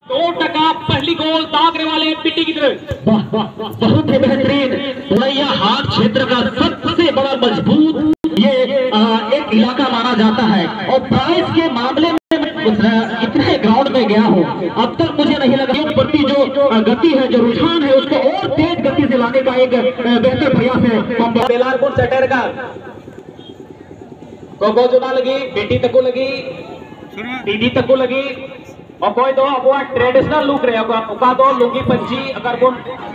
2% पहली गोल दागने वाले पिट्टी की तरफ। बहुत ही बेहतरीन भैया, हाथ क्षेत्र का सबसे बड़ा मजबूत ये एक इलाका माना जाता है। और प्राइस के मामले में इतने ग्राउंड में गया हूँ, अब तक मुझे नहीं लगा प्रति जो गति है, जो रुझान है, उसको और तेज गति से लाने का एक बेहतर प्रयास है। बेलारपुर सेटर का गोगो जुना लगी, बेटी तक लगी, दीदी तक लगी, और कोई दो अब वो ट्रेडिशनल लुक रहे होगा दो लुंगी पंची अगर कौन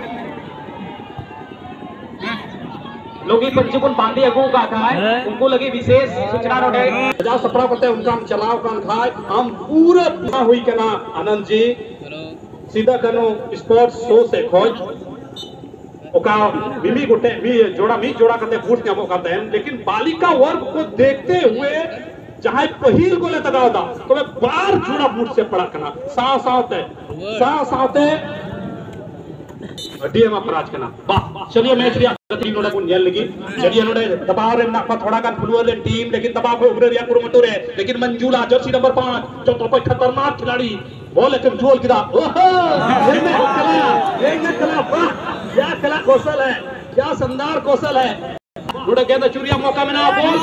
लुंगी पंची कौन बांधी अगू का खाए उनको लगी विशेष सूचना रोटे जा सपड़ा करते उनका हम चलाव कान खाए हम पूरा हुई के ना आनंद जी सीधा कनो स्पोर्ट्स शो से खोज ओका मिमी गुटे मी जोड़ा करते बूट ने करते हैं, लेकिन बालिका वर्ग को देखते हुए जहां पहिल गोले तगाव था तो मैं बार जोड़ा बूट से पड़ा करना साथ डीएम अपराज करना वाह। चलिए मैच रिया गति नोडा को नियल लगी, चलिए नोडे दबाव रे नापा थोड़ा कान फुलवर ले टीम, लेकिन दबाव को उभरे रिया कुरमटो रे, लेकिन मंजूला जर्सी नंबर 5 जो तो कोई खतरनाक खिलाड़ी बॉल एकदम जोल किदा ओहो ये में कला वाह, क्या कला कौशल है, क्या शानदार कौशल है। नोडे गेंद चुरिया मौका में ना बॉल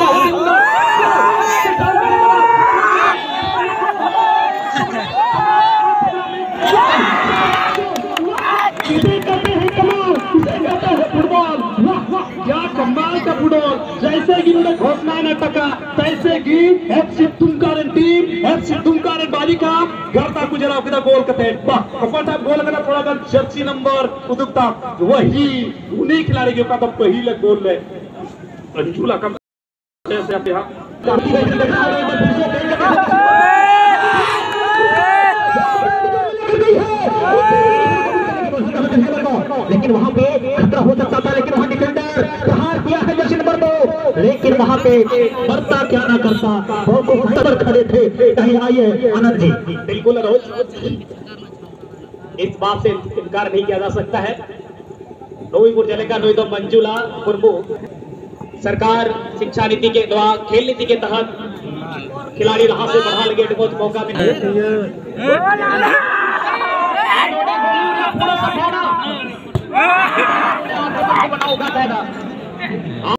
कमाल का फुटबॉल, जैसे कि उन्होंने घोषणा न टका तैसे की एफसी तुमकारें टीम एफसी तुमकारें बालिका घरता गुजरा किदा गोल कते वाह गोल करना थोड़ा सा जर्सी नंबर उदुकता वही उन्हीं खिलाड़ी के का पहले गोल ले अंजुला का ऐसे आप यहां लेकिन वहां पे खतरा हो सकता था, लेकिन वहां डिफेंडर प्रहार किया है जर्सी नंबर 2, लेकिन वहां पे करता क्या ना करता बहुत खड़े थे। कहीं आइए आनंद जी। बिल्कुल रोज इस बात से इनकार नहीं किया जा सकता है। नोईपुर जिले का नोई तो मंजूला कुर्बू सरकार शिक्षा नीति के द्वारा खेल नीति के तहत खिलाड़ी राह से बढ़ा लगे कोच मौका में पूरा सफाना